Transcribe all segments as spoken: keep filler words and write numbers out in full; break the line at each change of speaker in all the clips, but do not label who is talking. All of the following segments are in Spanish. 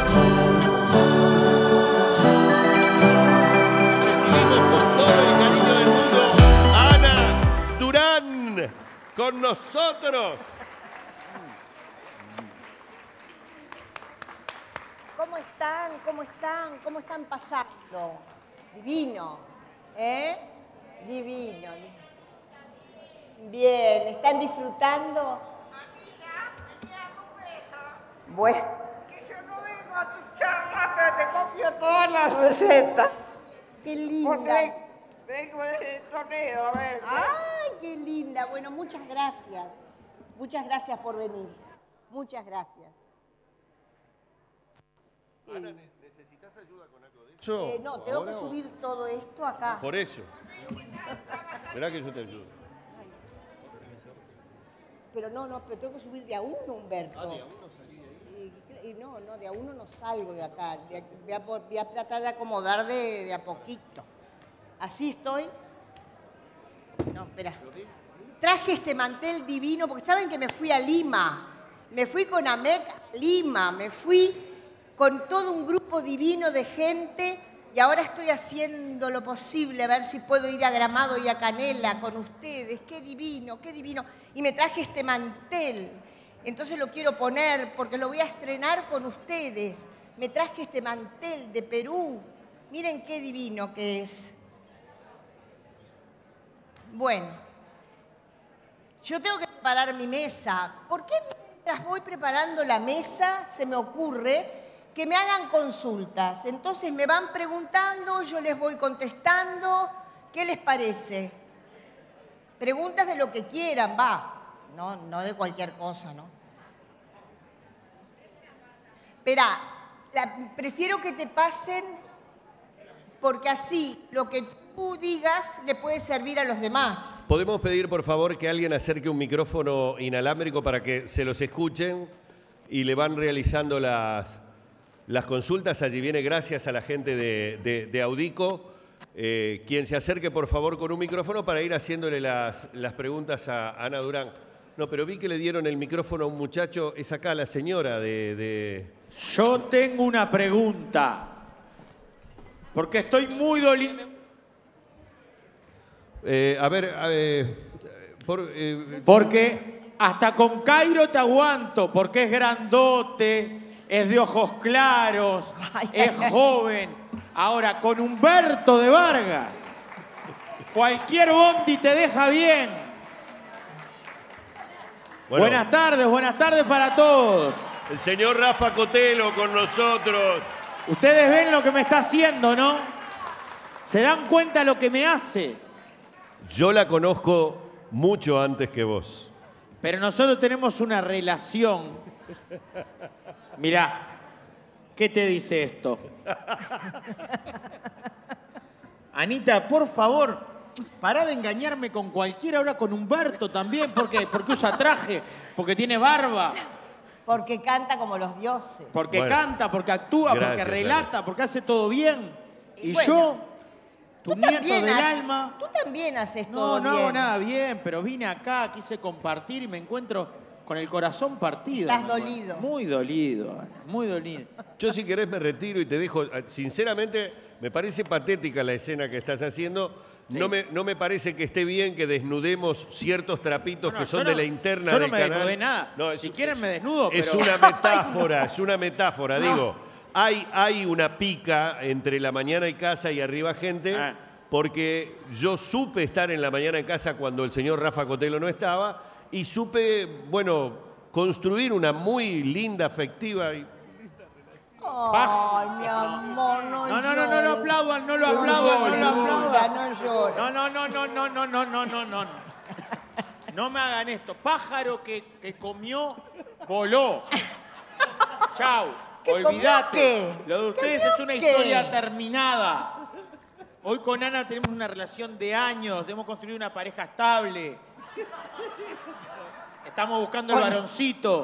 Recibimos con todo el cariño del mundo a Ana Durán con nosotros.
¿Cómo están? ¿Cómo están? ¿Cómo están pasando? Divino, ¿eh? Divino. Bien, ¿están disfrutando? Bueno.
Que yo no vengo a tus charlas, pero te copio todas las recetas.
Qué linda.
Porque vengo del torneo, a ver.
Ay, qué linda. Bueno, muchas gracias. Muchas gracias por venir. Muchas gracias.
Ana, ¿necesitas ayuda con algo de eso?
Eh, no, tengo
¿Ahora
que
o-
subir todo esto acá.
Por eso. Esperá que yo te ayudo.
Pero no, no, pero tengo que subir de a uno, Humberto. Ah, de a uno salí de ahí. Y, y no, no, de a uno no salgo de acá. De- voy, a, por- voy a tratar de acomodar de, de a poquito. ¿Así estoy? No, espera. Traje este mantel divino porque saben que me fui a Lima. Me fui con Amec a Lima. Me fui con todo un grupo divino de gente y ahora estoy haciendo lo posible a ver si puedo ir a Gramado y a Canela con ustedes. Qué divino, qué divino. Y me traje este mantel. Entonces lo quiero poner porque lo voy a estrenar con ustedes. Me traje este mantel de Perú. Miren qué divino que es. Bueno, yo tengo que preparar mi mesa. ¿Por qué mientras voy preparando la mesa se me ocurre que me hagan consultas? Entonces me van preguntando, yo les voy contestando. ¿Qué les parece? Preguntas de lo que quieran, va. No, no de cualquier cosa, ¿no? Espera, la- prefiero que te pasen porque así lo que tú digas le puede servir a los demás.
¿Podemos pedir, por favor, que alguien acerque un micrófono inalámbrico para que se los escuchen y le van realizando las, las consultas? Allí viene gracias a la gente de, de, de Audico. Eh, quien se acerque, por favor, con un micrófono para ir haciéndole las, las preguntas a Ana Durán. No, pero vi que le dieron el micrófono a un muchacho. Es acá la señora de... de...
Yo tengo una pregunta. Porque estoy muy dolido.
Eh, a ver, a ver, por, eh,
Porque hasta con Cairo te aguanto. Porque es grandote, es de ojos claros, es joven. Ahora, con Humberto de Vargas, cualquier bondi te deja bien.
bueno,
Buenas tardes, buenas tardes para todos.
el señor Rafa Cotelo con nosotros.
Ustedes ven lo que me está haciendo, ¿no? ¿Se dan cuenta lo que me hace?
Yo la conozco mucho antes que vos.
Pero nosotros tenemos una relación. Mirá, ¿qué te dice esto? Anita, por favor, pará de engañarme con cualquiera, ahora con Humberto también. ¿Por qué? Porque usa traje, porque tiene barba,
Porque canta como los dioses.
porque
Bueno.
canta, porque actúa,
Gracias,
porque relata, porque hace todo bien.
Y
Y
bueno,
yo, tu
Tú
nieto
también
del
haces-
alma...
Tú también haces
No,
todo
no
bien.
hago nada bien, pero vine acá, quise compartir y me encuentro con el corazón partido.
Estás
mi amor.
dolido.
Muy dolido, Ana, muy dolido.
Yo si querés me retiro y te dejo. Sinceramente, me parece patética la escena que estás haciendo. No, me, no me parece que esté bien que desnudemos ciertos trapitos
No,
que
yo
son
no-
de la interna
yo no
del
me
canal.
desnudé nada.
No, es-
Si quieren me desnudo,
Es
pero...
una metáfora, es una metáfora,
No.
digo. Hay, hay una pica entre la mañana y casa y arriba gente,
Ah.
porque yo supe estar en la mañana en casa cuando el señor Rafa Cotelo no estaba y supe, bueno, construir una muy linda, afectiva y
Ay, mi amor, no
No, no, no, no lo
llores.
aplaudan, no lo
No
aplaudan, no
llores,
lo
Lula,
aplaudan.
no llores.
No, no, no, no, no, no, no, no, no, no. No me hagan esto. Pájaro que, que comió, voló. Chau,
¿Qué comió
olvídate.
qué?
Lo de ustedes
¿Comió
es una
qué?
historia terminada. Hoy con Ana tenemos una relación de años, hemos construido una pareja estable. Estamos buscando el varoncito.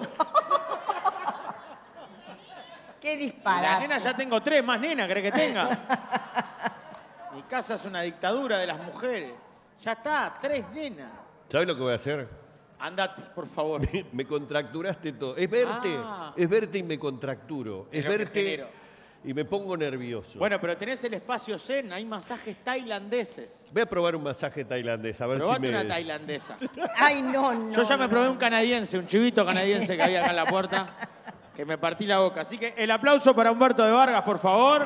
Qué
La
disparate.
nena ya tengo tres, más nena, ¿crees que tenga? Mi casa es una dictadura de las mujeres. Ya está, tres nenas.
¿sabes lo que voy a hacer?
Andate, por favor.
Me, me contracturaste todo. Es verte,
Ah.
es verte y me contracturo. Es
Es lo que
verte
genero.
y me pongo nervioso.
Bueno, pero tenés el espacio zen, hay masajes tailandeses.
Voy a probar un masaje tailandés, a ver
Probate
si me...
una tailandesa.
Ay, no, no.
Yo ya me
no,
probé
no.
un canadiense, un chivito canadiense que había acá en la puerta, que me partí la boca. Así que el aplauso para Humberto de Vargas, por favor.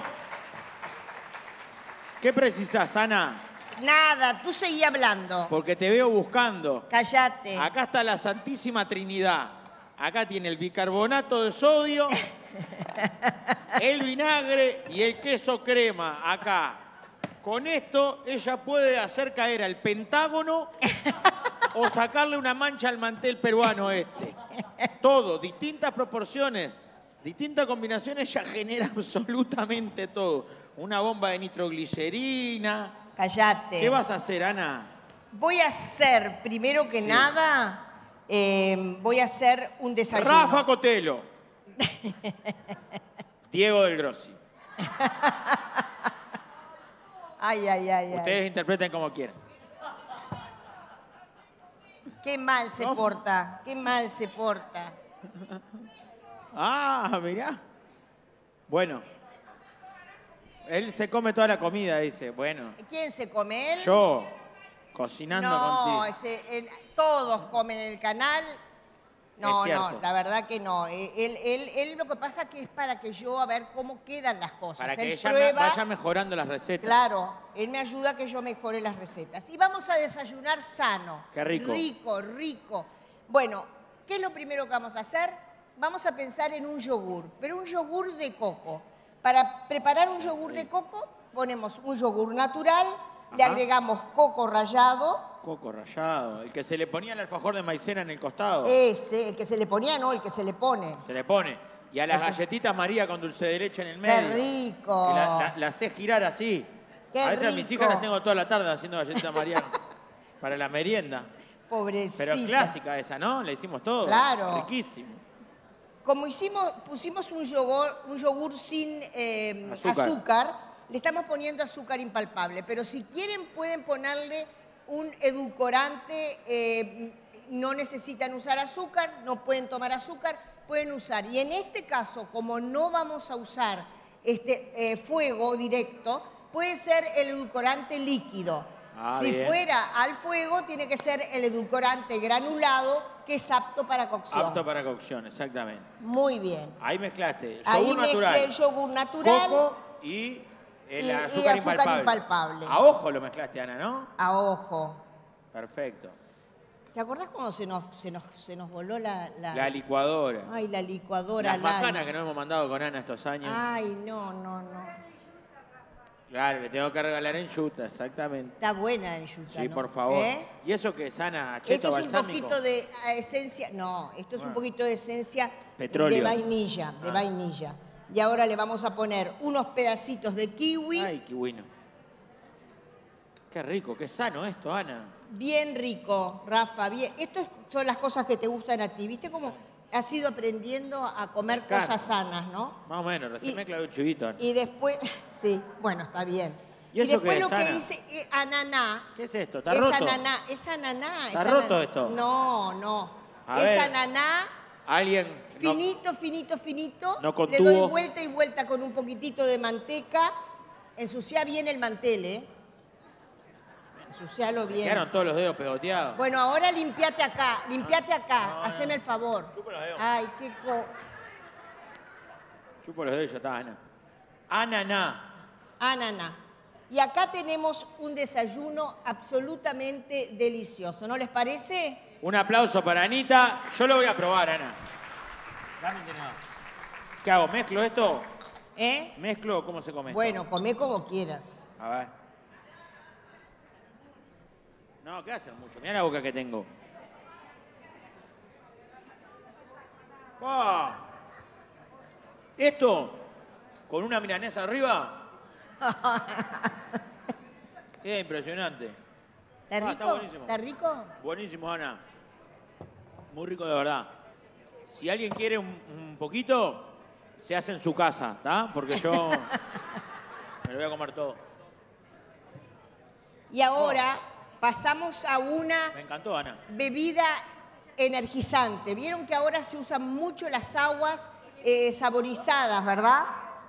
¿Qué precisás, Ana?
Nada, tú seguí hablando.
Porque te veo buscando.
Cállate.
Acá está la Santísima Trinidad. Acá tiene el bicarbonato de sodio, el vinagre y el queso crema. Acá. Con esto ella puede hacer caer al Pentágono o sacarle una mancha al mantel peruano este. Todo, distintas proporciones, distintas combinaciones, ella genera absolutamente todo. Una bomba de nitroglicerina.
Cállate.
¿Qué vas a hacer, Ana?
Voy a hacer, primero que
Sí.
nada, eh, voy a hacer un desayuno.
Rafa Cotelo. Diego del Grossi.
Ay, ay, ay, ay.
Ustedes interpreten como quieran.
Qué mal se
¿Cómo?
porta, qué mal se porta.
Ah, mirá. Bueno. Él se come toda la comida, dice. Bueno,
¿Quién se come él?
yo cocinando
No,
contigo.
ese, él- todos comen en el canal. No,
Es cierto.
no, la verdad que no. Eh, Él, él, él lo que pasa que es para que yo a ver cómo quedan las cosas.
Para que
Él
ella me-
prueba,
vaya mejorando las recetas.
claro, él me ayuda a que yo mejore las recetas. Y vamos a desayunar sano.
Qué rico.
Rico, rico. Bueno, ¿qué es lo primero que vamos a hacer? Vamos a pensar en un yogur, pero un yogur de coco. Para preparar un yogur de coco, ponemos un yogur natural, le
Ajá.
agregamos coco rallado,
Coco rallado. El que se le ponía el alfajor de maicena en el costado.
ese, el que se le ponía, no, el que se le pone.
Se le pone. Y a las galletitas María con dulce de leche en el medio.
Qué rico.
Que la, la- la sé girar así.
Qué
a veces a mis
rico.
hijas las tengo toda la tarde haciendo galletitas María para la merienda.
Pobrecita.
Pero clásica esa, ¿no? La hicimos todo.
Claro.
Riquísimo.
Como hicimos, pusimos un yogur, un yogur sin eh,
Azúcar.
azúcar. le estamos poniendo azúcar impalpable. Pero si quieren pueden ponerle un edulcorante, eh, no necesitan usar azúcar, no pueden tomar azúcar, pueden usar. Y en este caso, como no vamos a usar este eh, fuego directo, puede ser el edulcorante líquido.
Ah,
si
bien.
fuera al fuego, tiene que ser el edulcorante granulado, que es apto para cocción.
Apto para cocción, exactamente.
Muy bien.
Ahí mezclaste.
Ahí
Yogur
mezclé
natural.
el yogur natural.
Coco y el
Y- y
azúcar,
azúcar
impalpable.
impalpable.
A ojo lo mezclaste, Ana, ¿no?
A ojo.
Perfecto.
¿Te acordás cuando se nos, se nos, se nos voló la, la...
La licuadora.
Ay, la licuadora.
Las
al
macanas
aire.
que nos hemos mandado con Ana estos años.
Ay, no, no, no.
Claro, le tengo que regalar en yuta, exactamente.
Está buena en yuca,
Sí,
¿no?
por favor.
¿Eh?
¿Y eso qué es, Ana? ¿Cheto
Esto es un
balsámico?
poquito de ah, esencia, no, esto es un
Bueno.
poquito de esencia
Petróleo.
de vainilla, de
Ah.
vainilla. Y ahora le vamos a poner unos pedacitos de kiwi,
Ay, qué bueno. Qué rico, qué sano esto, Ana.
bien rico, Rafa, bien. Estas son las cosas que te gustan a ti, ¿viste cómo has ido aprendiendo a comer
encanta.
cosas sanas, no?
Más o menos, recién
Y-
me clavé un chivito, Ana.
Y después, sí, bueno, está bien.
¿Y eso
después
qué
lo
es,
que
Ana?
dice eh, ananá.
¿Qué es esto? ¿Está
es
roto?
ananá, es ananá.
¿Está
es
roto
ananá.
esto?
No, no.
A
es
ver.
ananá.
Alguien... no-
Finito, finito, finito.
No
Le
contuvo.
doy vuelta y vuelta con un poquitito de manteca. Ensucia bien el mantel, ¿eh? Ensucialo bien.
Quedaron todos los dedos pegoteados.
Bueno, ahora limpiate acá, limpiate acá.
no,
Haceme
no.
el favor.
Chupa los dedos.
Ay, qué co...
Chupo los dedos y ya está, Ana. Ananá.
Ananá. Y acá tenemos un desayuno absolutamente delicioso, ¿no les parece?
Un aplauso para Anita. Yo lo voy a probar, Ana. Dame un tenedor. ¿Qué hago? ¿Mezclo esto?
¿Eh?
¿Mezclo o cómo se come esto?
Bueno, come como quieras.
A ver. No, ¿qué hacen mucho? Mirá la boca que tengo. ¡Bah! Esto, con una milanesa arriba. Qué impresionante.
¿Está
Ah,
rico?
está buenísimo.
¿Está rico?
Buenísimo, Ana. Muy rico de verdad. Si alguien quiere un, un poquito, se hace en su casa, ¿está? Porque yo me lo voy a comer todo.
Y ahora pasamos a una
Me encantó, Ana.
bebida energizante. Vieron que ahora se usan mucho las aguas eh, saborizadas, ¿verdad?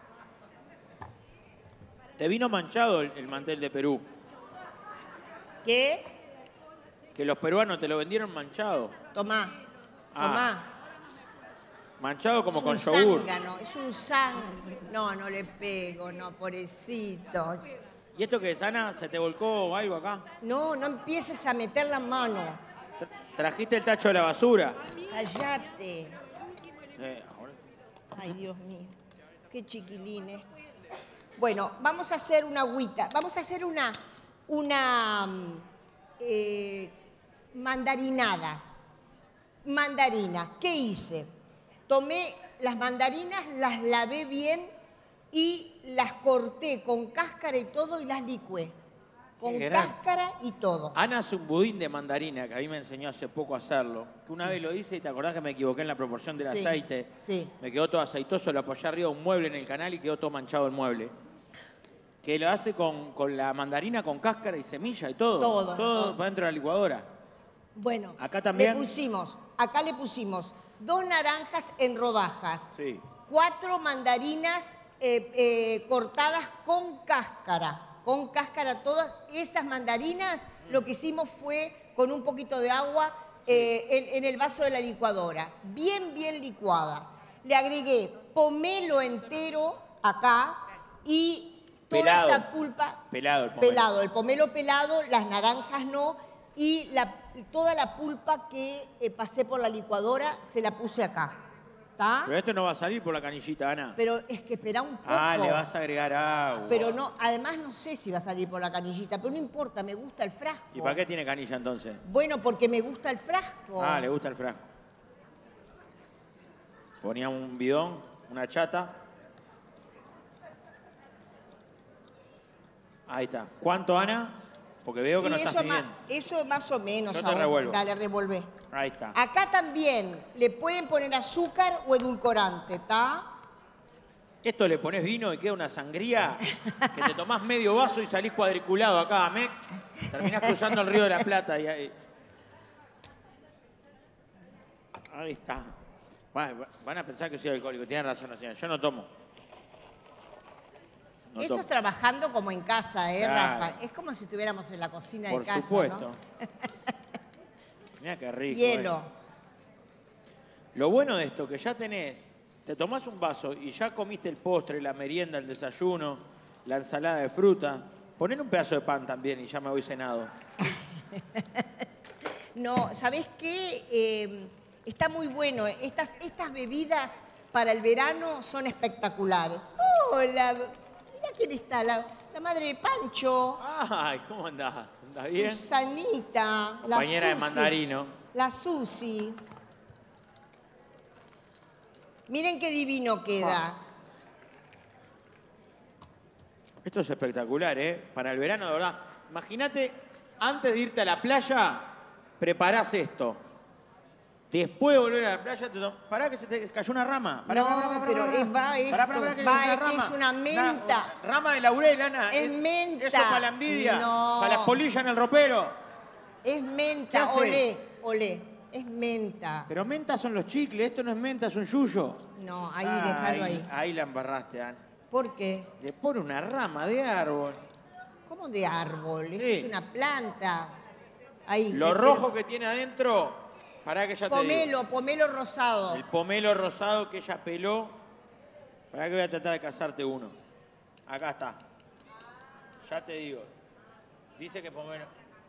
Te vino manchado el, el mantel de Perú.
¿Qué?
Que los peruanos te lo vendieron manchado.
Tomá,
Ah.
tomá.
Manchado como
Es
con
un
yogur.
zángano, es un zángano. No, no le pego, no, pobrecito.
¿Y esto que es, Ana? ¿Se te volcó algo acá?
No, no empieces a meter la mano.
Tra- ¿Trajiste el tacho de la basura?
Cállate.
Eh, ahora-
Ay, Dios mío. Qué chiquilines. Bueno, vamos a hacer una agüita. Vamos a hacer una, una mm, eh, mandarinada. Mandarina. ¿Qué hice? Tomé las mandarinas, las lavé bien y las corté con cáscara y todo y las licué. Con
Qué gran.
cáscara y todo.
Ana hace un budín de mandarina, que a mí me enseñó hace poco a hacerlo. Que una vez lo hice y te acordás que me equivoqué en la proporción del
Sí,
aceite.
sí.
Me quedó todo aceitoso, lo apoyé arriba de un mueble en el canal y quedó todo manchado el mueble. Que lo hace con, con la mandarina con cáscara y semilla y todo.
Todo,
Todo
todo.
para dentro de la licuadora.
Bueno,
Acá también.
le pusimos, acá le pusimos dos naranjas en rodajas,
Sí.
cuatro mandarinas eh, eh, cortadas con cáscara, con cáscara todas. Esas mandarinas lo que hicimos fue con un poquito de agua eh, en, en el vaso de la licuadora, bien, bien licuada. Le agregué pomelo entero acá y toda
Pelado.
esa pulpa.
Pelado el pomelo.
Pelado, el pomelo pelado, las naranjas no, y la- toda la pulpa que eh, pasé por la licuadora se la puse acá. ¿Está?
Pero esto no va a salir por la canillita, Ana.
Pero es que espera un poco.
Ah, le vas a agregar agua.
Pero no, además no sé si va a salir por la canillita, pero no importa, me gusta el frasco.
¿Y para qué tiene canilla entonces?
Bueno, porque me gusta el frasco.
Ah, le gusta el frasco. Ponía un bidón, una chata. Ahí está. ¿Cuánto, Ana? Porque veo que
Y
no
eso,
estás
ma-
midiendo.
eso más o menos.
Yo te
ahora.
revuelvo.
Dale, revolvé.
Ahí está.
Acá también le pueden poner azúcar o edulcorante, ¿está?
Esto le pones vino y queda una sangría que te tomás medio vaso y salís cuadriculado acá, Mec. Terminás cruzando el río de la Plata y ahí. Ahí está. Van van a pensar que soy alcohólico. Tienen razón, señora. Yo no tomo. No
Esto
tomo.
es trabajando como en casa, ¿eh,
Claro.
Rafa? Es como si estuviéramos en la cocina
Por
de casa,
supuesto.
¿no?
Mira qué rico.
Hielo.
eh. Lo bueno de esto, que ya tenés, te tomás un vaso y ya comiste el postre, la merienda, el desayuno, la ensalada de fruta. Poner un pedazo de pan también y ya me voy cenado.
No, ¿sabés qué? Eh, está muy bueno. Estas, estas bebidas para el verano son espectaculares. Hola, mira quién está, la, la madre de Pancho,
Ay, ¿cómo andás? ¿Andás bien?
Susanita, la
Compañera de
Susi,
mandarino.
La Susi. Miren qué divino queda.
Esto es espectacular, ¿eh? Para el verano, de verdad. Imagínate, antes de irte a la playa, preparás esto. Después de volver a la playa, te tom- pará que se te cayó una rama. Pará,
No,
pará, pará, pará,
pero
pará.
es- va esto,
Pará, pará, pará, que
va,
es
es
una
que es
rama.
una menta.
Una rama de laurel, Ana.
Es menta.
Eso para la envidia.
No.
Para las polillas en el ropero.
Es
¿Qué
menta,
hace?
olé, olé. Es menta.
Pero menta son los chicles, esto no es menta, es un yuyo.
No, ahí, déjalo ahí.
Ahí la embarraste, Ana.
¿Por qué?
Le pone una rama de árbol.
¿Cómo de árbol? Esto
Sí.
es una planta. Ahí.
Lo
le-
rojo que tiene adentro, pará que ya te digo.
Pomelo, pomelo rosado.
El pomelo rosado que ella peló. Para que voy a tratar de cazarte uno. Acá está. Ya te digo. Dice que pomelo.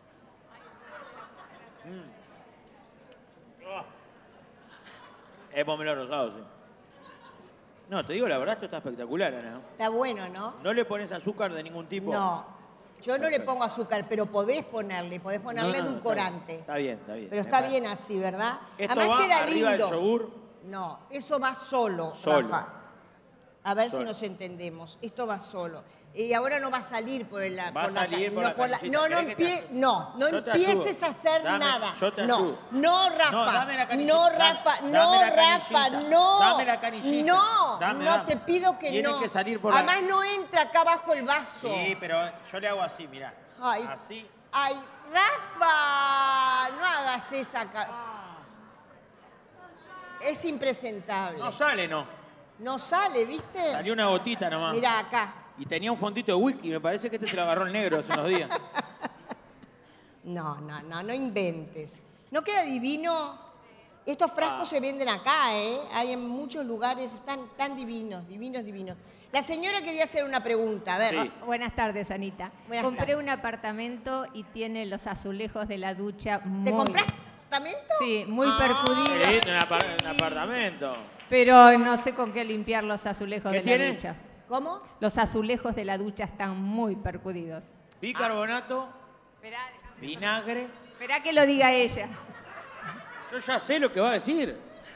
Mm. Ah. Es pomelo rosado, sí. No, te digo la verdad, esto está espectacular, Ana.
Está bueno, ¿no?
¿No le pones azúcar de ningún tipo?
No. Yo no le
Perfecto.
pongo azúcar, pero podés ponerle, podés ponerle
No, no, no,
edulcorante.
Está bien, está bien.
Pero
Me
está
parece.
bien así, ¿verdad?
¿Esto
Además
va
queda
arriba
lindo.
del yogur?
No, eso va solo,
Solo.
Rafa. A ver si
Solo.
nos entendemos. Esto va solo. Y ahora no va a salir por el...
Va a
por la-
salir por
no,
la
por la-
canillita.
No, no,
¿Querés que te
empie-
ayude?
no, no
Yo te
empieces
ayudo.
a hacer
Dame,
nada.
yo te
no,
ayudo.
no, Rafa.
No, dame la canillita.
No,
Dame-
Rafa.
dame
No,
la
Rafa.
canillita.
No.
Dame la canillita.
No,
Dame,
no
dame.
te pido que
Tiene
no.
que salir por la-
Además no entra acá abajo el vaso.
Sí, pero yo le hago así, mirá.
Ay.
Así.
Ay, Rafa, no hagas esa cara. es impresentable.
No sale, no.
No sale, ¿viste?
Salió una gotita nomás.
Mirá acá.
Y tenía un fondito de whisky. Me parece que este te lo agarró el negro hace unos días.
No, no, no, no inventes. ¿No queda divino? Estos frascos
Ah.
se venden acá, ¿eh? Hay en muchos lugares, están tan divinos, divinos, divinos. La señora quería hacer una pregunta, a ver.
Sí.
Buenas tardes, Anita.
Buenas
Compré
tardes.
un apartamento y tiene los azulejos de la ducha muy...
¿Te compraste un apartamento?
Sí, muy
Ah.
percudido.
Sí, un, apar- un apartamento.
Pero no sé con qué limpiar los azulejos
¿Qué
de
tiene?
la ducha.
¿Cómo?
Los azulejos de la ducha están muy percudidos.
Bicarbonato,
Esperá, déjame-
vinagre.
esperá que lo diga ella.
Yo ya sé lo que va a decir.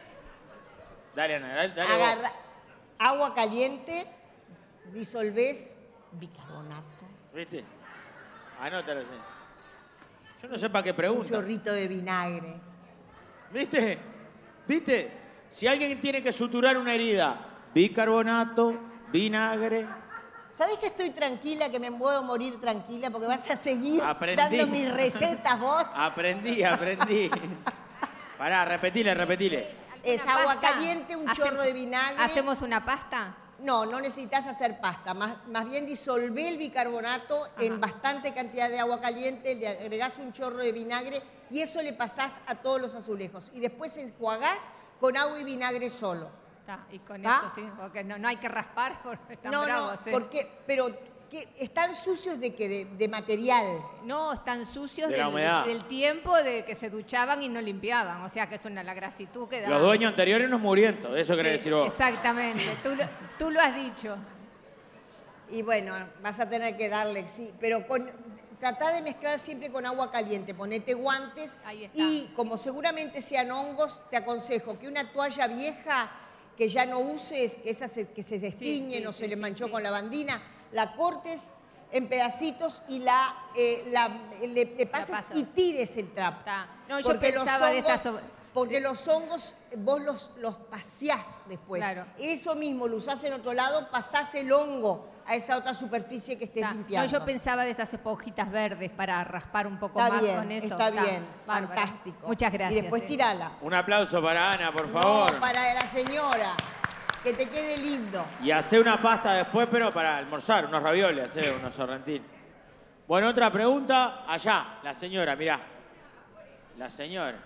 Dale, Ana, dale, dale vos.
Agarra agua caliente, disolvés bicarbonato,
¿Viste? Anótalo, sí. Yo no sé para qué
un
pregunta.
chorrito de vinagre.
¿Viste? ¿Viste? Si alguien tiene que suturar una herida, bicarbonato, vinagre.
¿Sabés que estoy tranquila, que me puedo morir tranquila porque vas a seguir
Aprendí.
dando mis recetas vos?
Aprendí, aprendí. Pará, repetile, repetile.
Es
¿Una
agua
pasta?
caliente, un
Hacem-
chorro de vinagre.
¿Hacemos una pasta?
No, no necesitas hacer pasta. Más, más bien disolvé el bicarbonato en bastante cantidad de agua caliente, le agregás un chorro de vinagre y eso le pasás a todos los azulejos. Y después enjuagás con agua y vinagre solo.
Está, y con
¿Ta?
eso sí, porque no, no hay que raspar porque están
no,
bravos.
no,
¿eh?
porque, pero ¿qué? ¿Están sucios de qué? De, de material.
No, están sucios
De la
del,
humedad.
del tiempo de que se duchaban y no limpiaban. O sea que es una la grasitud que da.
Los dueños anteriores unos murientos, de eso
Sí,
querés decir vos.
Exactamente, tú, lo- tú lo has dicho.
Y bueno, vas a tener que darle, sí, pero con, tratá de mezclar siempre con agua caliente, ponete guantes
Ahí está.
y como seguramente sean hongos, te aconsejo que una toalla vieja que ya no uses, que esas se- que se destiñen
sí,
o
sí,
se le
sí,
manchó
sí.
con lavandina, la cortes en pedacitos y la, eh, la- le, le pases
paso.
y tires el trapo.
Está. No, yo
Porque los
pensaba de
hongos-
esas... ob-
Porque los hongos vos los, los paseás después.
Claro.
Eso mismo lo usás en otro lado, pasás el hongo a esa otra superficie que estés
Está. No,
limpiando.
yo pensaba de esas esponjitas verdes para raspar un poco
Está
más
bien,
con eso.
está bien,
bárbaro.
fantástico.
Muchas gracias.
Y después
eh.
tirala.
Un aplauso para Ana, por favor.
No, para la señora, que te quede lindo.
Y hacer una pasta después, pero para almorzar, unos ravioles, hacer unos sorrentines. Bueno, otra pregunta. Allá, la señora, mirá. La señora.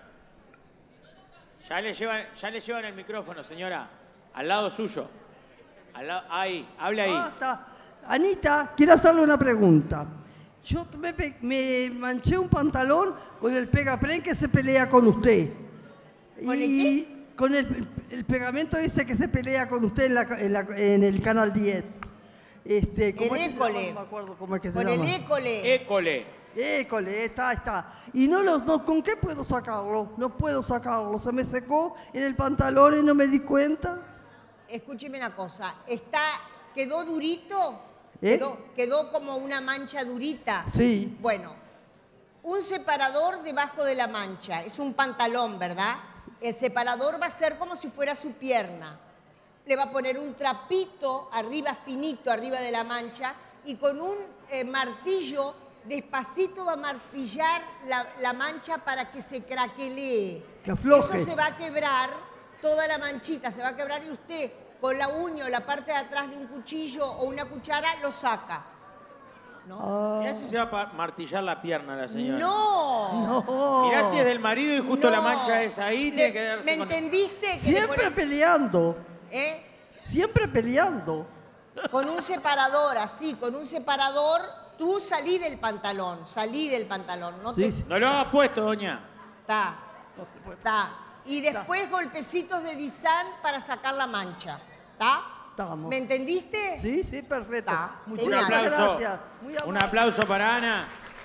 Ya le llevan, ya le llevan el micrófono, señora. Al lado suyo. Al lado, ahí, hable ahí.
Ah, está. Anita, quiero hacerle una pregunta. Yo me, pe- me manché un pantalón con el pegapren que se pelea con usted.
¿Con el
y con el, el pegamento ese que se pelea con usted en, la ca- en la- en el canal diez. Este, ¿cómo
El
es que se
école.
llama? No me acuerdo cómo es que se
Con el
llama.
école.
École.
École, está, está. Y no lo, no, ¿con qué puedo sacarlo? No puedo sacarlo. Se me secó en el pantalón y no me di cuenta.
Escúcheme una cosa, está, quedó durito,
¿Eh?
quedó, quedó como una mancha durita.
Sí.
Bueno, un separador debajo de la mancha, es un pantalón, ¿verdad? El separador va a ser como si fuera su pierna. Le va a poner un trapito arriba, finito, arriba de la mancha, y con un eh, martillo, despacito va a martillar la, la mancha para que se craquelee.
Que afloje.
Eso se va a quebrar, toda la manchita se va a quebrar y usted con la uña o la parte de atrás de un cuchillo o una cuchara lo saca. ¿No?
Mirá si se va a pa- martillar la pierna la señora.
No.
No.
Mirá si es del marido y justo la
No.
mancha es ahí,
Le-
tiene que darse
¿Me
con-
entendiste? Que le
Siempre
pone-
peleando.
¿eh?
Siempre peleando.
Con un separador, así, con un separador, tú salí del pantalón, salí del pantalón. No
Sí,
te...
sí.
No lo haga puesto, doña.
Está, está. Y después golpecitos de disán para sacar la mancha. ¿Está?
Estamos.
¿Me entendiste?
Sí, sí, perfecto.
Está.
Un
Genial.
Muchísimas
aplauso.
gracias. Muy
Un
amable.
aplauso para Ana.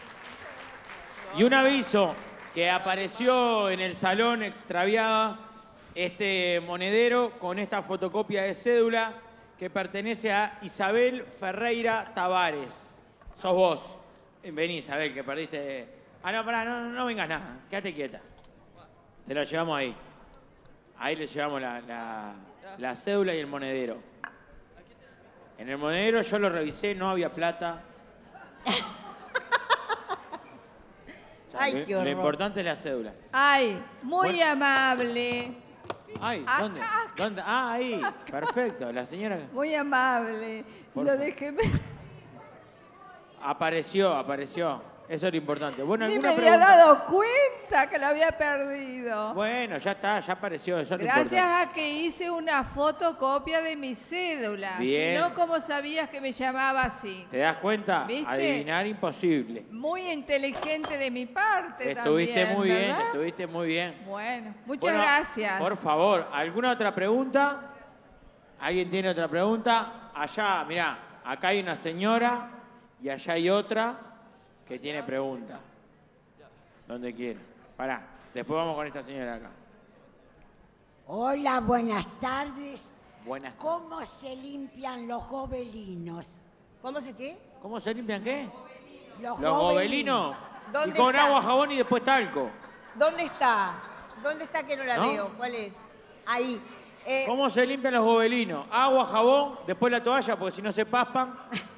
Y un aviso que apareció en el salón extraviada este monedero con esta fotocopia de cédula que pertenece a Isabel Ferreira Tavares. Sos vos. Vení, Isabel, que perdiste. Ah, no, pará, no, no, no vengas nada. Quédate quieta. Te lo llevamos ahí. Ahí le llevamos la, la- la cédula y el monedero. En el monedero yo lo revisé, no había plata. O sea,
Ay,
lo,
qué
lo
horror.
importante es la cédula.
Ay, muy
Bueno.
amable.
Ay, ¿dónde? ¿Dónde? Ah, ahí. Perfecto. La señora
Muy amable.
Por
Lo
favor.
dejé.
apareció, apareció. Eso es lo importante. Bueno,
Ni me
¿alguna
había
pregunta?
dado cuenta que lo había perdido.
Bueno, ya está, ya apareció. Eso es lo
Gracias
importante.
a que hice una fotocopia de mi cédula.
Bien.
Si no, ¿cómo sabías que me llamaba así?
¿Te das cuenta?
¿Viste?
Adivinar imposible.
Muy inteligente de mi parte
Estuviste
también,
muy bien,
¿verdad?
estuviste muy bien.
Bueno, muchas
Bueno,
gracias.
Por favor, ¿alguna otra pregunta? ¿Alguien tiene otra pregunta? Allá, mirá, acá hay una señora y allá hay otra que tiene pregunta. Donde quiera. Pará, después vamos con esta señora acá.
Hola, buenas tardes.
Buenas.
¿Cómo se limpian los gobelinos?
¿Cómo se qué?
¿Cómo se limpian qué?
Los,
Los gobelinos. Y
¿Dónde
con
está?
agua, jabón y después talco.
¿Dónde está? ¿Dónde está que no la
¿No?
veo? ¿Cuál es? Ahí. Eh,
¿Cómo se limpian los gobelinos? Agua, jabón, después la toalla, porque si no se paspan.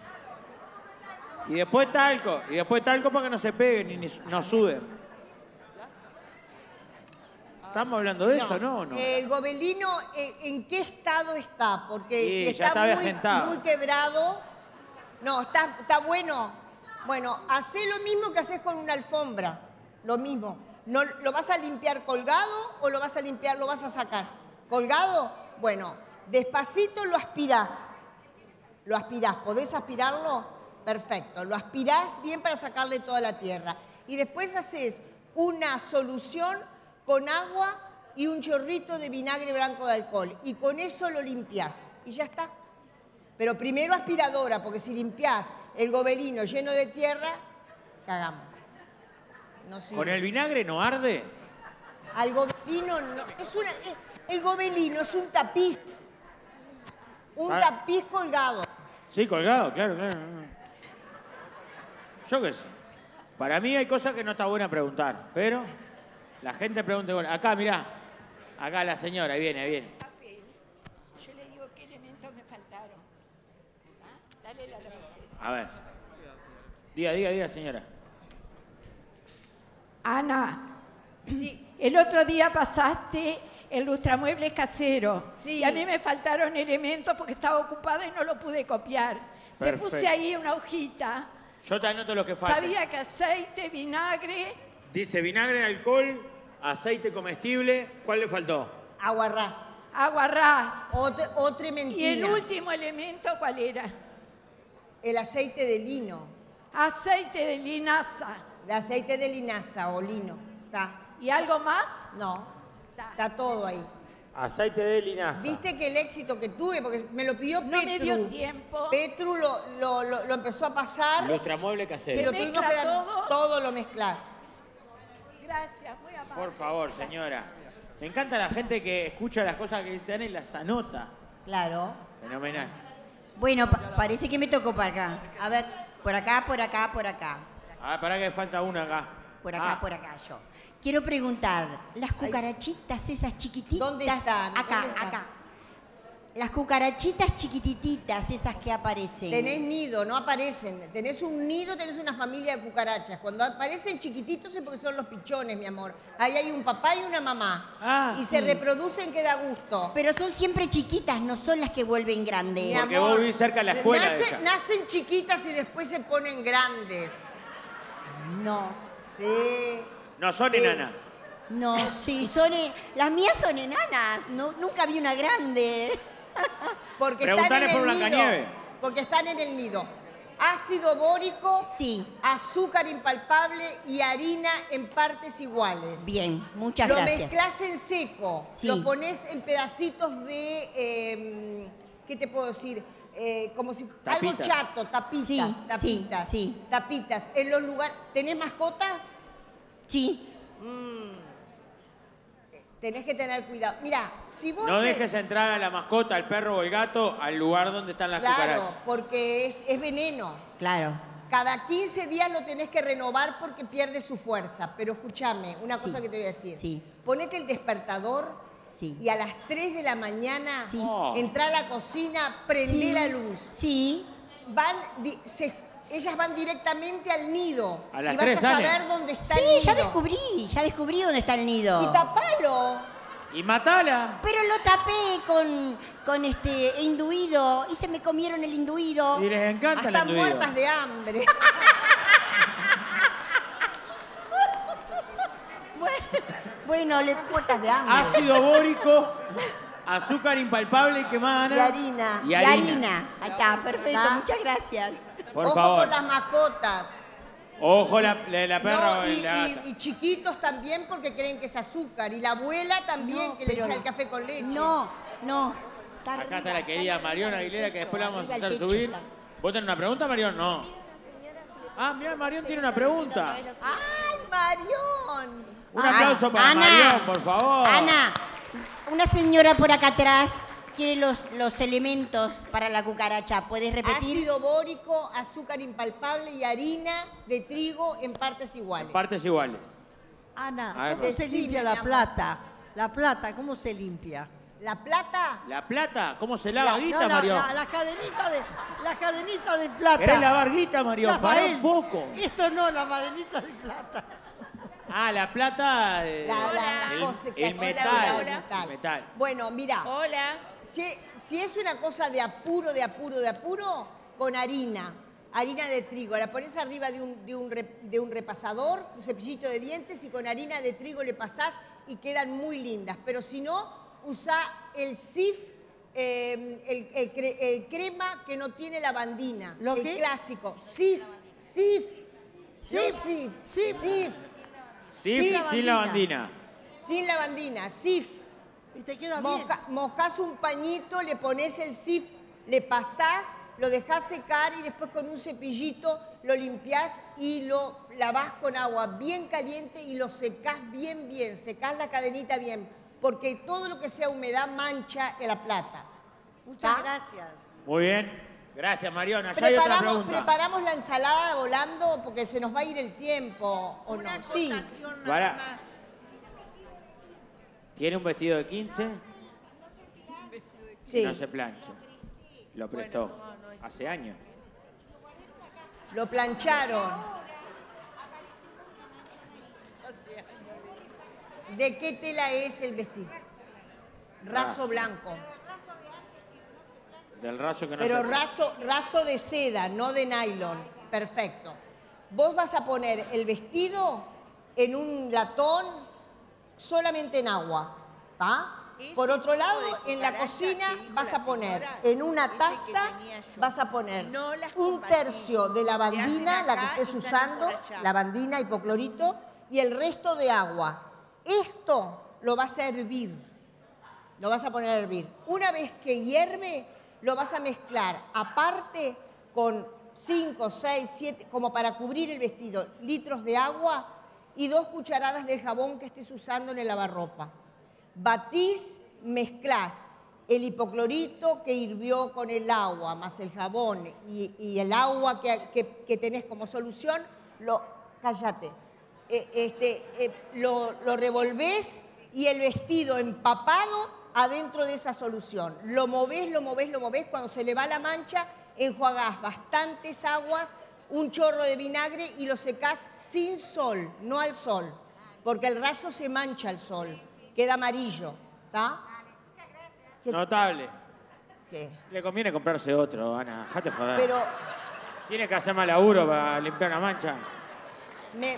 Y después talco. Y después talco para que no se peguen y ni su- no suden. ¿Estamos hablando de eso, no? ¿O no?
El gobelino, eh, ¿en qué estado está? Porque
Sí,
si
ya
está
está
muy,
avejentado.
muy quebrado, no, está, está bueno. Bueno, hacé lo mismo que haces con una alfombra, lo mismo. No, ¿lo vas a limpiar colgado o lo vas a limpiar, lo vas a sacar? ¿Colgado? Bueno, despacito lo aspirás. Lo aspirás, ¿podés aspirarlo? Perfecto, lo aspirás bien para sacarle toda la tierra. Y después haces una solución con agua y un chorrito de vinagre blanco de alcohol. Y con eso lo limpiás. Y ya está. Pero primero aspiradora, porque si limpiás el gobelino lleno de tierra, cagamos. No sirve.
¿Con el vinagre no arde?
Al gobelino no. Es una, es- el gobelino es un tapiz. Un
Ah.
tapiz colgado.
Sí, colgado, claro, claro. Yo qué sé. Para mí hay cosas que no está buena preguntar, pero la gente pregunta igual. Acá, mirá. Acá la señora, viene, viene.
Yo le digo qué elementos me faltaron. ¿Ah? Dale la lapicera.
A ver. Diga, diga, diga, señora.
Ana, el otro día pasaste el lustramueble casero.
Sí.
Y a mí me faltaron elementos porque estaba ocupada y no lo pude copiar. Te
Perfecto.
puse ahí una hojita.
Yo te anoto lo que falta.
Sabía que aceite, vinagre,
Dice vinagre, alcohol, aceite comestible. ¿Cuál le faltó?
Aguarrás.
agua ras.
Otra, otra mentira.
Y el último elemento, ¿cuál era?
El aceite de lino.
Aceite de linaza.
El aceite de linaza o lino. Está.
¿Y algo más?
No.
Ta.
Está todo ahí.
Aceite de linaza.
Viste que el éxito que tuve, porque me lo pidió
No
Petru.
me dio tiempo.
Petru lo, lo, lo- lo empezó a pasar.
Lustramueble
y
casero.
lo
Se
tuvimos
mezcla
que dar-
todo.
todo lo mezclás.
Gracias, muy amable.
Por favor, señora. Me encanta la gente que escucha las cosas que dicen y las anota.
Claro.
Fenomenal.
Bueno, pa- parece que me tocó para acá.
A ver,
Por acá, por acá, por acá.
A ver, pará que falta una acá.
Por acá,
Ah,
por acá yo. Quiero preguntar, las cucarachitas esas chiquititas.
¿Dónde están?
Acá,
¿Dónde están?
acá. Las cucarachitas chiquitititas, esas que aparecen.
tenés nido, no aparecen. Tenés un nido, tenés una familia de cucarachas. Cuando aparecen chiquititos es porque son los pichones, mi amor. Ahí hay un papá y una mamá.
Ah,
y
sí.
se reproducen que da gusto.
Pero son siempre chiquitas, no son las que vuelven grandes.
Mi
Porque
amor,
vos vivís cerca de la escuela de
nace-
ella.
Nacen chiquitas y después se ponen grandes.
No.
Sí.
No son
Sí.
enanas.
No, sí, son. e- Las mías son enanas. No, nunca vi una grande.
Porque
Preguntale
están en
por
el
Blancanieves.
nido. Porque están en el nido. Ácido bórico,
Sí.
azúcar impalpable y harina en partes iguales.
Bien, muchas
lo
gracias.
mezclas en seco,
Sí.
lo pones en pedacitos de, eh, ¿qué te puedo decir? Eh, como si algo
Tapitas.
chato, tapitas,
Sí, sí,
tapitas,
sí.
tapitas. En los lugares, ¿tenés mascotas?
Sí.
Tenés que tener cuidado. Mira, si vos
No
te-
dejes entrar a la mascota, al perro o el gato al lugar donde están las
claro,
cucarachas.
porque es, es veneno.
Claro.
Cada quince días lo tenés que renovar porque pierde su fuerza. Pero escúchame, una
Sí.
cosa que te voy a decir.
Sí.
Ponete el despertador
Sí.
y a las tres de la mañana
Sí.
Oh.
entra a la cocina, prende
Sí.
la luz.
Sí.
Van, di- se- ellas van directamente al nido.
A las
y vas
tres
a
salen.
saber dónde está
Sí,
el nido.
ya descubrí, ya descubrí dónde está el nido.
Y tapalo.
Y matala.
Pero lo tapé con, con este induido y se me comieron el induido.
Y les encanta el
Están
induido.
muertas de hambre.
Bueno, le
muertas de hambre.
Ácido bórico, azúcar impalpable y qué más, Ana?
Y harina.
Y
Y
harina.
harina. Ahí está, perfecto.
¿Está?
Muchas gracias.
Por
Ojo
favor.
con las mascotas.
Ojo la, la, la perra
No,
o
y,
la
y-
gata.
y chiquitos también porque creen que es azúcar. Y la abuela también
No,
que le
pero
echa el
no.
café con leche.
No, no. Está
Acá está
arriba,
la querida
arriba,
Mariona
arriba
Aguilera,
del
que después la
techo,
vamos a
arriba
hacer
del
subir.
techo
¿Vos tenés una pregunta, Marión? No. Ah, mira, Marión tiene una pregunta.
¡Ay, Marión!
Un
Ah,
aplauso para
Ana.
Marión, por favor.
Ana, una señora por acá atrás quiere los, los elementos para la cucaracha. ¿Puedes repetir?
Ácido bórico, azúcar impalpable y harina de trigo en partes iguales.
Partes iguales.
Ana,
A ver,
¿cómo
vamos.
se limpia la plata? La plata, ¿cómo se limpia?
La plata,
¿La plata? ¿Cómo se lava
No,
guita,
la,
Marión?
la, la cadenita de, la cadenita de plata.
¿Querés lavar guita, Marión? Pará
Rafael,
un poco.
Esto no, la cadenita de plata.
Ah, la plata... eh,
la, la,
el,
la cosa que-
el
hola,
metal.
hola, hola.
El metal.
Bueno, mira,
Hola.
si, si es una cosa de apuro, de apuro, de apuro, con harina, harina de trigo, la pones arriba de un, de un, re- de un repasador, un cepillito de dientes y con harina de trigo le pasás y quedan muy lindas. Pero si no, usa el Cif, eh, el, el cre- el crema que no tiene lavandina,
¿Lo
el
qué?
clásico. Cif, Cif,
Cif,
Cif,
Cif.
Cif,
Sí, sin lavandina.
sin lavandina, Cif.
Y te queda bien.
Moja, mojás un pañito, le pones el Cif, le pasás, lo dejás secar y después con un cepillito lo limpiás y lo lavás con agua bien caliente y lo secás bien, bien, secás la cadenita bien, porque todo lo que sea humedad mancha en la plata.
Muchas
¿Está?
gracias.
Muy bien. Gracias, Marión. Allá hay otra
Preparamos,
pregunta.
preparamos la ensalada volando porque se nos va a ir el tiempo, ¿o no? Sí.
Pará. ¿Tiene un vestido de quince?
Sí.
No se plancha. Lo prestó. Hace años.
Lo plancharon. ¿De qué tela es el vestido? Raso
Ah.
blanco.
Del raso que no
Pero
se...
raso, raso de seda, no de nylon. Perfecto. Vos vas a poner el vestido en un latón solamente en agua. ¿Está? Por otro lado, en la cocina vas a poner en una taza, vas a poner un tercio de lavandina, la que estés usando, lavandina, hipoclorito, y el resto de agua. Esto lo vas a hervir. Lo vas a poner a hervir. Una vez que hierve, lo vas a mezclar aparte con cinco, seis, siete, como para cubrir el vestido, litros de agua y dos cucharadas del jabón que estés usando en el lavarropa. Batís, mezclás el hipoclorito que hirvió con el agua, más el jabón y, y el agua que, que- que tenés como solución, lo, cállate, Eh, este, eh, lo, lo revolvés y el vestido empapado adentro de esa solución. Lo movés, lo movés, lo movés, cuando se le va la mancha, enjuagás bastantes aguas, un chorro de vinagre y lo secás sin sol, no al sol, porque el raso se mancha al sol, queda amarillo, ¿está? ¿Qué-
Notable.
qué?
Le conviene comprarse otro, Ana. Dejate joder.
Pero
Tiene que hacer más laburo para limpiar una mancha.
me,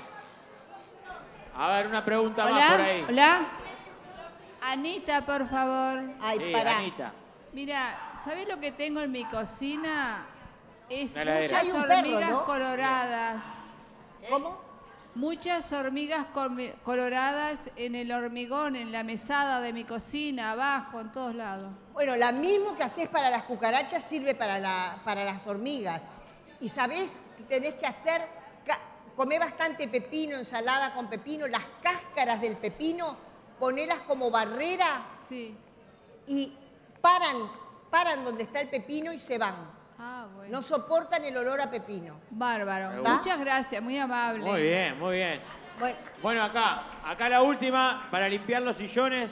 A ver, una pregunta más por ahí.
Hola, hola. Anita, por favor.
ay,
Sí,
pará.
Anita.
Mira, ¿sabés lo que tengo en mi cocina? Es
Una heladera.
muchas
Hay un perro,
hormigas
¿no?
coloradas.
¿Cómo?
Muchas hormigas comi- coloradas en el hormigón, en la mesada de mi cocina, abajo, en todos lados.
Bueno, lo mismo que haces para las cucarachas sirve para, la, para las hormigas. Y sabés que tenés que hacer, ca- comer bastante pepino, ensalada con pepino, las cáscaras del pepino, ponelas como barrera
Sí.
y paran, paran donde está el pepino y se van.
Ah, bueno.
No soportan el olor a pepino.
Bárbaro.
¿Va?
Muchas gracias, muy amable.
Muy bien, muy bien.
Bueno,
Bueno, acá. Acá la última para limpiar los sillones.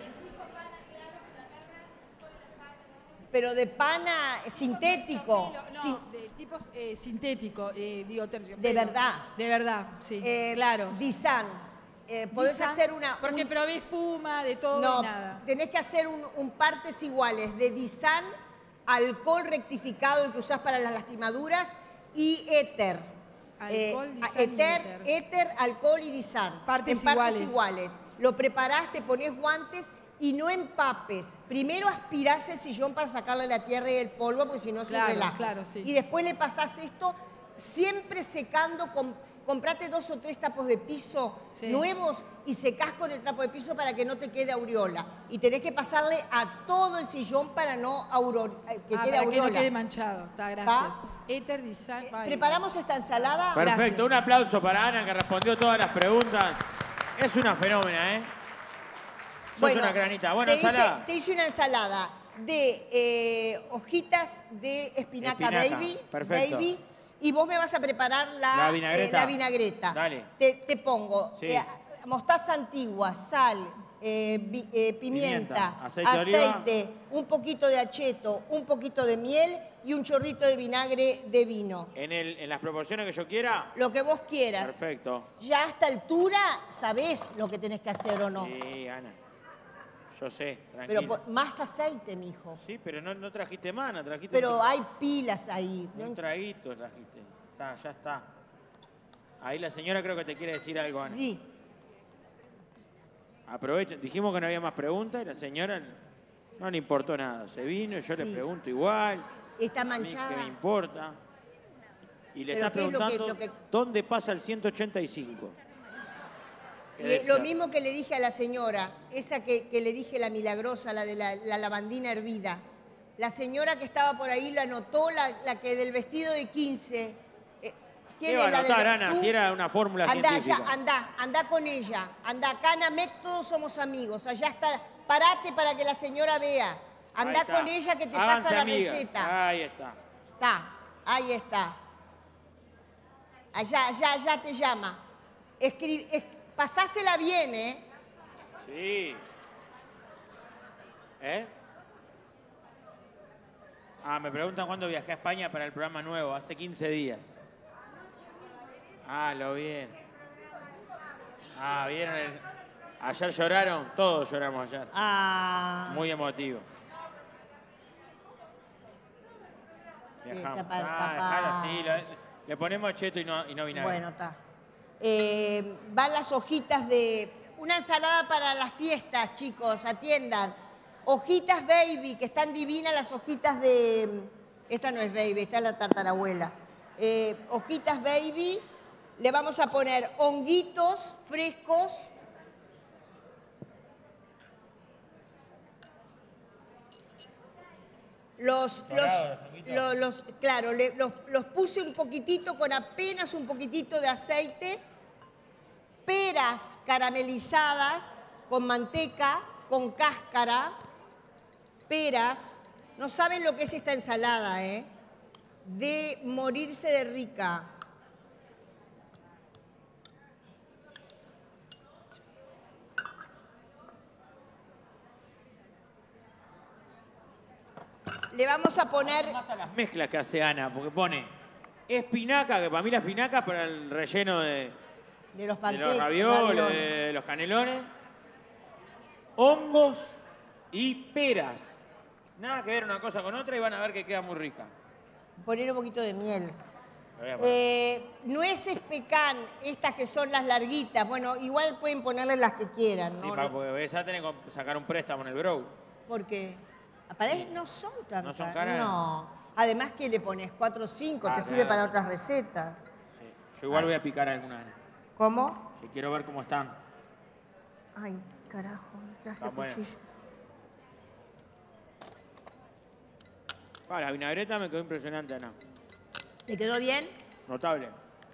pero de pana sintético.
No,
sin-
de tipo eh, sintético, eh, digo terciopelo.
De verdad.
De verdad, sí.
eh,
claro.
Disan. Eh, podés
Disa,
hacer una...
Porque
un-
probé espuma, de todo
No,
y nada.
tenés que hacer un, un partes iguales de Disan, alcohol rectificado, el que usás para las lastimaduras, y éter.
Alcohol,
Eh,
Disan y
éter,
éter.
éter, alcohol y Disan.
Partes
en partes
iguales.
iguales. Lo preparás, te pones guantes y no empapes. Primero aspirás el sillón para sacarle la tierra y el polvo, porque si no se
Claro,
relaja.
claro, sí.
Y después le pasás esto, siempre secando con... Comprate dos o tres tapos de piso
Sí.
nuevos y secás con el trapo de piso para que no te quede aureola. Y tenés que pasarle a todo el sillón para no auro- eh, que
Ah,
quede
para que
aureola.
no quede manchado. Está, gracias.
¿Está?
Éter, Disan, ay,
¿Preparamos esta ensalada?
Perfecto,
Gracias.
un aplauso para Ana que respondió todas las preguntas. Es una fenómena, ¿eh? Sos una granita. Bueno,
te hice,
ensalada.
te hice una ensalada de eh, hojitas de espinaca,
Espinaca,
baby,
perfecto.
baby, y vos me vas a preparar la,
La vinagreta.
eh, la vinagreta.
Dale.
Te, te pongo
Sí.
eh, mostaza antigua, sal, eh, vi- eh, pimienta,
Pimienta, aceite de oliva.
aceite, un poquito de acheto, un poquito de miel y un chorrito de vinagre de vino.
En, el, en las proporciones que yo quiera.
Lo que vos quieras.
Perfecto.
Ya a esta altura sabés lo que tenés que hacer o no.
Sí, Ana. Yo sé, tranquilo.
Pero por- más aceite, mijo.
Sí, pero no, no trajiste mana, trajiste
Pero
un,
hay pilas ahí.
un
¿no?
traguito, trajiste. Está, ya está. Ahí la señora creo que te quiere decir algo, Ana.
Sí.
Aprovecha, dijimos que no había más preguntas y la señora no le importó nada. Se vino, yo le
Sí.
pregunto igual.
Está
A mí
manchada.
qué me importa. Y le
Pero
está
¿qué es lo que-
preguntando
lo que-
dónde pasa el ciento ochenta y cinco.
Y
Qué
eh, lo
ser.
mismo que le dije a la señora, esa que, que le dije la milagrosa, la de la, la lavandina hervida. La señora que estaba por ahí la anotó, la, la que del vestido de quince. Eh,
¿Qué va a
la del-
anotar, Ana?
tú?
Si era una fórmula
Andá,
científica.
ya, andá, andá con ella. Andá, acá en AMEC todos somos amigos. Allá está, parate para que la señora vea.
Ahí
Andá
está.
con ella que te
Háganse
pasa la
amigas.
receta.
Ahí está.
Está, ahí está. Allá, allá, allá te llama. Escri- es- pasásela bien, ¿eh?
Sí. ¿Eh? Ah, me preguntan cuándo viajé a España para el programa nuevo. Hace quince días. Ah, lo bien. Ah, ¿vieron? el- Ayer lloraron. Todos lloramos ayer.
Ah.
Muy emotivo. Viajamos.
tapa-
Ah,
tapa.
dejala así. lo- Le ponemos cheto y no, y no vinagre.
Bueno, está. Eh, van las hojitas de... Una ensalada para las fiestas, chicos, atiendan. Hojitas baby, que están divinas las hojitas de... Esta no es baby, esta es la tartarabuela. Eh, hojitas baby, le vamos a poner honguitos frescos. Los, los,
Dorados, los honguitos.
lo- los- claro, le- los, los puse un poquitito con apenas un poquitito de aceite. Peras caramelizadas con manteca, con cáscara. Peras. No saben lo que es esta ensalada, ¿eh? De morirse de rica. Le vamos a poner...
Las mezclas que hace Ana, porque pone espinaca, que para mí la espinaca es para el relleno de,
De los
de
panqueques.
los ravioles,
ravioles.
de los canelones, hongos y peras. Nada que ver una cosa con otra y van a ver que queda muy rica.
Poner un poquito de miel.
Lo voy a poner.
Eh, nueces pecan, estas que son las larguitas. Bueno, igual pueden ponerle las que quieran,
Sí,
¿no?
pa- porque ves a tener que sacar un préstamo en el Brow.
Porque parece no son tantas.
¿No son caras?
No. Además que le pones cuatro o cinco,
Ah,
te sirve
claro.
para otras recetas.
Sí. Yo igual voy a picar alguna, Ana,
¿Cómo?
que quiero ver cómo están.
Ay, carajo, traje
Está bueno.
cuchillo.
Ah, la vinagreta me quedó impresionante, Ana.
¿Te quedó bien?
Notable.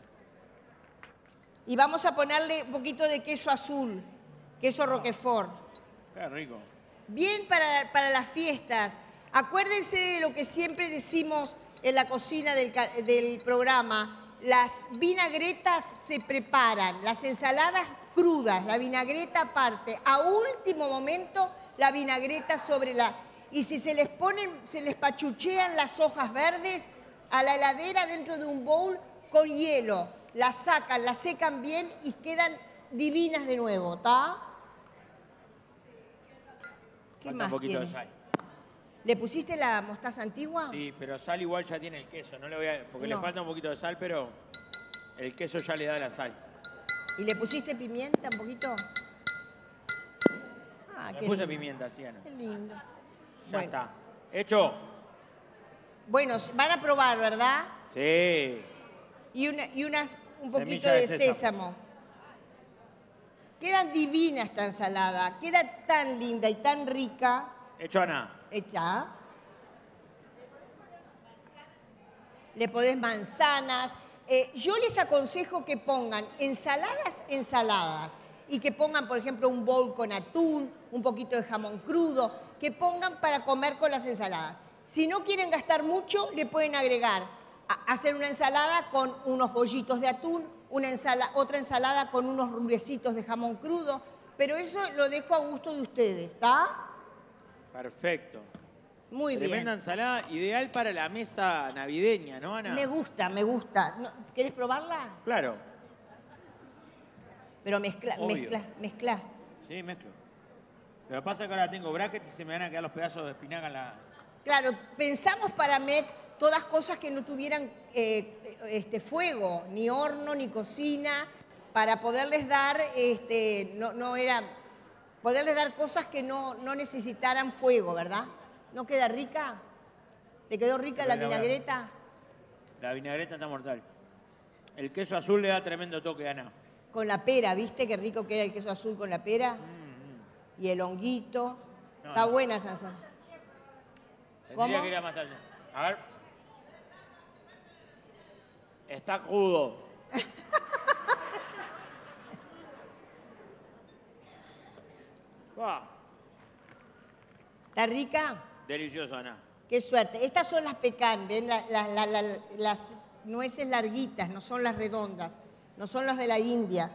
Y vamos a ponerle un poquito de queso azul, queso roquefort.
Qué rico.
Bien para, para las fiestas. Acuérdense de lo que siempre decimos en la cocina del, ca- del programa. Las vinagretas se preparan, las ensaladas crudas, la vinagreta aparte. A último momento, la vinagreta sobre la... Y si se les ponen, se les pachuchean las hojas verdes a la heladera dentro de un bowl con hielo. Las sacan, las secan bien y quedan divinas de nuevo, ¿está? ¿Qué
Falta
más
un poquito
tiene?
de sal.
¿Le pusiste la mostaza antigua?
Sí, pero sal igual ya tiene el queso. No le voy a, porque
No.
le falta un poquito de sal, pero el queso ya le da la sal.
¿Y le pusiste pimienta un poquito? Ah,
Le
qué
puse
lindo.
pimienta, sí, Ana.
Qué lindo.
Ya
Bueno.
está. ¿Hecho?
Bueno, van a probar, ¿verdad?
Sí.
Y, una, y unas, un poquito
Semilla
de
de
sésamo.
sésamo.
Queda divina esta ensalada, queda tan linda y tan rica.
¿Hecho, Ana?
Hecha. Le podés manzanas. Eh, yo les aconsejo que pongan ensaladas, ensaladas. Y que pongan, por ejemplo, un bowl con atún, un poquito de jamón crudo, que pongan para comer con las ensaladas. Si no quieren gastar mucho, le pueden agregar, a, hacer una ensalada con unos bollitos de atún, una ensala, otra ensalada con unos rulecitos de jamón crudo, pero eso lo dejo a gusto de ustedes, ¿está?
Perfecto.
Muy
Tremenda
bien.
ensalada, ideal para la mesa navideña, ¿no, Ana?
Me gusta, me gusta. No, ¿querés probarla?
Claro.
Pero mezcla,
Obvio.
mezcla, mezcla.
Sí, mezclo. Lo que pasa es que ahora tengo brackets y se me van a quedar los pedazos de espinaca en la...
Claro, pensamos para M E C todas cosas que no tuvieran eh, este, fuego, ni horno, ni cocina, para poderles dar, este, no, no era, poderles dar cosas que no, no necesitaran fuego, ¿verdad? ¿No queda rica? ¿Te quedó rica la
Pero la-
vinagreta?
La vinagreta está mortal. El queso azul le da tremendo toque, Ana.
Con la pera, ¿viste qué rico que era el queso azul con la pera?
Mm,
Y el honguito.
No,
Está
no.
buena esa ensalada.
Tendría
¿Cómo?
que ir a más tarde. A ver. Está crudo. Ah,
¿Está rica?
delicioso, Ana.
Qué suerte. Estas son las pecan, ¿ven? La- la- la- la- las nueces larguitas, no son las redondas, no son las de la India.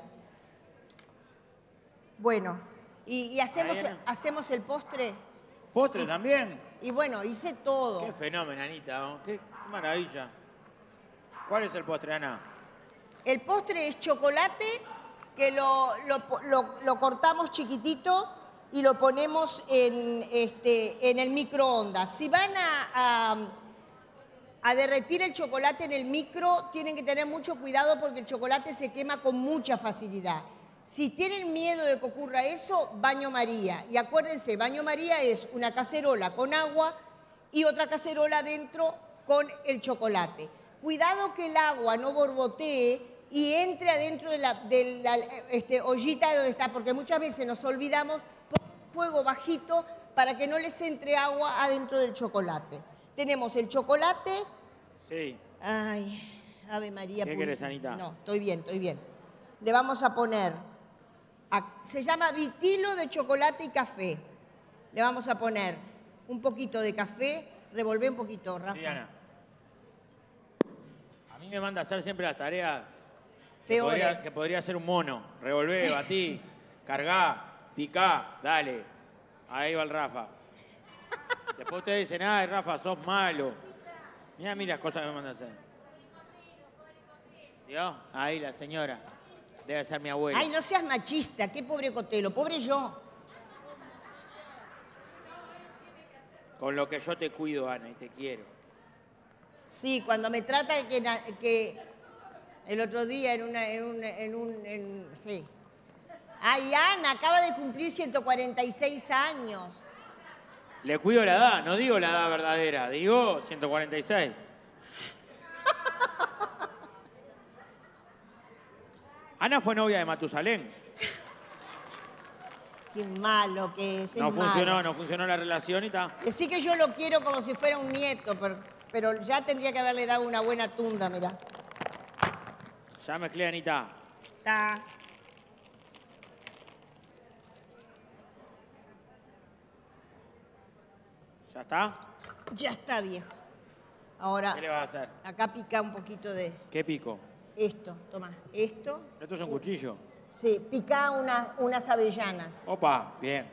Bueno, y, y hacemos,
Ahí, Ana.
hacemos el postre.
¿Postre también?
Y bueno, hice todo.
Qué fenómeno, Anita. ¿no? Qué maravilla. ¿Cuál es el postre, Ana?
El postre es chocolate, que lo, lo- lo- lo cortamos chiquitito y lo ponemos en, este, en el microondas. Si van a, a- a derretir el chocolate en el micro, tienen que tener mucho cuidado porque el chocolate se quema con mucha facilidad. Si tienen miedo de que ocurra eso, baño María. Y acuérdense, baño María es una cacerola con agua y otra cacerola adentro con el chocolate. Cuidado que el agua no borbotee y entre adentro de la, de la, este, ollita de donde está, porque muchas veces nos olvidamos, poner fuego bajito para que no les entre agua adentro del chocolate. Tenemos el chocolate.
Sí.
Ay, Ave María.
¿Qué querés,
purísima.
Anita?
No, estoy bien, estoy bien. Le vamos a poner, a- se llama vitilo de chocolate y café. Le vamos a poner un poquito de café, revolvé un poquito, Rafa.
Sí, Ana. A mí me manda a hacer siempre las tareas que
Peores.
podría, que podría ser un mono. Revolvé, batí, cargá, picá, dale. Ahí va el Rafa. Después ustedes dicen, ay, Rafa, sos malo. Mira, mira las cosas que me manda a hacer. ¿Vio? Ahí la señora. Debe ser mi abuela.
Ay, no seas machista, qué pobre Cotelo, pobre yo.
Con lo que yo te cuido, Ana, y te quiero.
Sí, cuando me trata de que, na- que el otro día en una, en un, en un, en- sí. Ay, Ana, acaba de cumplir ciento cuarenta y seis años.
Le cuido la edad, no digo la edad verdadera, digo ciento cuarenta y seis. Ana fue novia de Matusalén.
Qué malo que es. es
No funcionó,
malo.
no funcionó la relación y está.
Decí que yo lo quiero como si fuera un nieto, pero, pero ya tendría que haberle dado una buena tunda, mirá.
Ya mezclé, Anita.
Está.
¿Ya está?
Ya está, viejo. Ahora,
¿Qué le vas a hacer?
acá pica un poquito de
¿Qué pico?
esto. Toma, esto.
Esto es un cuchillo.
Sí, pica una- unas avellanas.
Opa, bien.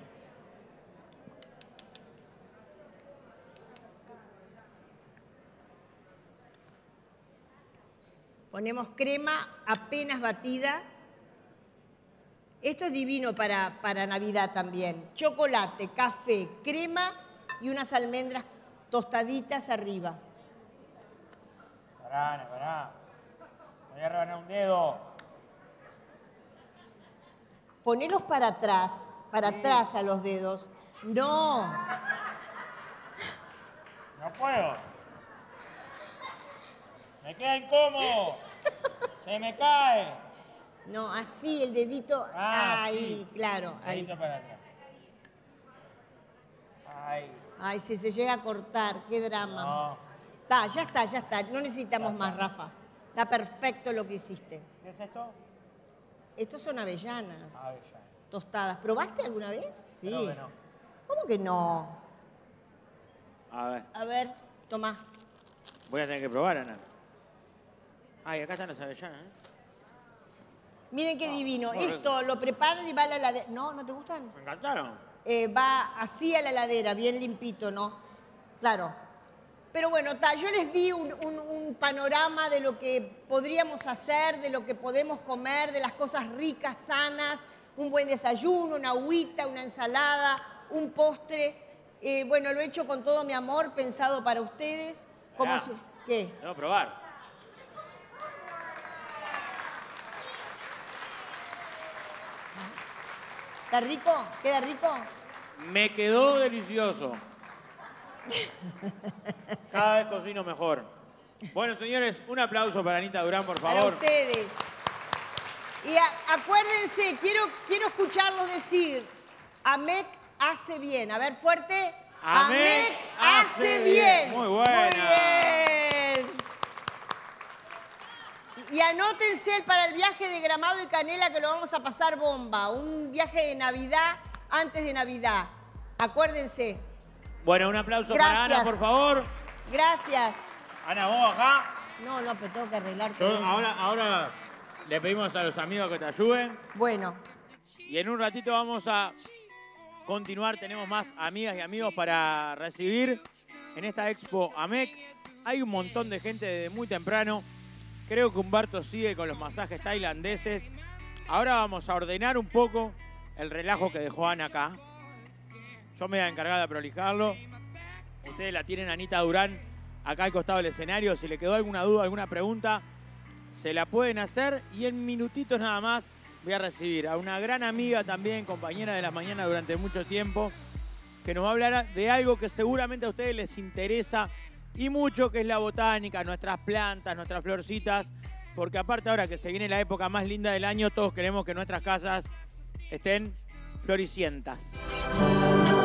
Ponemos crema apenas batida. Esto es divino para, para Navidad también. Chocolate, café, crema y unas almendras tostaditas arriba.
Pará, pará. Me voy a rebanar un dedo.
Ponelos para atrás, para
Sí.
atrás a los dedos. No.
No puedo. Me queda incómodo. Se me cae.
No, así, el dedito.
Ah,
ahí,
sí.
claro, ahí.
Dedito para atrás. Ay.
Ay, si se llega a cortar, qué drama.
No.
Está, ya está, ya está. No necesitamos más, Rafa. Está perfecto lo que hiciste.
¿Qué es esto?
Estos son avellanas.
Avellana.
Tostadas. ¿Probaste alguna vez? Sí.
Creo que no.
¿Cómo que no?
A ver,
A ver, toma.
voy a tener que probar, Ana. Ay, acá están las avellanas, ¿eh?
Miren qué divino.
muy rico.
Esto lo preparan y va a la heladera. ¿No? ¿No te gustan?
Me encantaron.
Eh, va así a la heladera, bien limpito, ¿no? Claro. Pero bueno, ta, yo les di un, un- un panorama de lo que podríamos hacer, de lo que podemos comer, de las cosas ricas, sanas, un buen desayuno, una agüita, una ensalada, un postre. Eh, bueno, lo he hecho con todo mi amor, pensado para ustedes. Como
Mirá.
si- ¿Qué?
Tengo que probar.
¿Está rico? ¿Queda rico?
Me quedó delicioso. Cada vez cocino mejor. Bueno, señores, un aplauso para Anita Durán, por
Para
favor.
ustedes. Y a- acuérdense, quiero, quiero escucharlos decir, AMEC hace bien. A ver, fuerte.
AMEC hace bien. Muy buena.
Muy bien. Y anótense el- para el viaje de Gramado y Canela, que lo vamos a pasar bomba. Un viaje de Navidad antes de Navidad. Acuérdense.
Bueno, un aplauso para
Gracias.
Ana, por favor.
Gracias.
Ana, vos acá.
No, no, pero tengo que arreglar
Yo
todo.
ahora, ahora le pedimos a los amigos que te ayuden.
Bueno.
Y en un ratito vamos a continuar. Tenemos más amigas y amigos para recibir en esta Expo AMEC. Hay un montón de gente desde muy temprano. Creo que Humberto sigue con los masajes tailandeses. Ahora vamos a ordenar un poco el relajo que dejó Ana acá. Yo me voy a encargar de prolijarlo. Ustedes la tienen, Anita Durán, acá al costado del escenario. Si le quedó alguna duda, alguna pregunta, se la pueden hacer. Y en minutitos nada más voy a recibir a una gran amiga también, compañera de las mañanas durante mucho tiempo, que nos va a hablar de algo que seguramente a ustedes les interesa y mucho, que es la botánica, nuestras plantas, nuestras florcitas, porque aparte ahora que se viene la época más linda del año, todos queremos que nuestras casas estén floricientas.